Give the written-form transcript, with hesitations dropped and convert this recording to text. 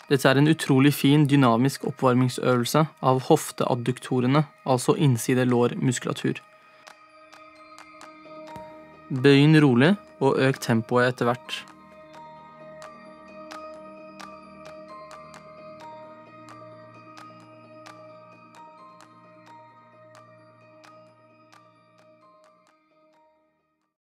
Dette er en utrolig fin dynamisk oppvarmingsøvelse av hofteadduktorene, altså innside lårmuskulatur. Bøy inn rolig og øk tempoet etter hvert.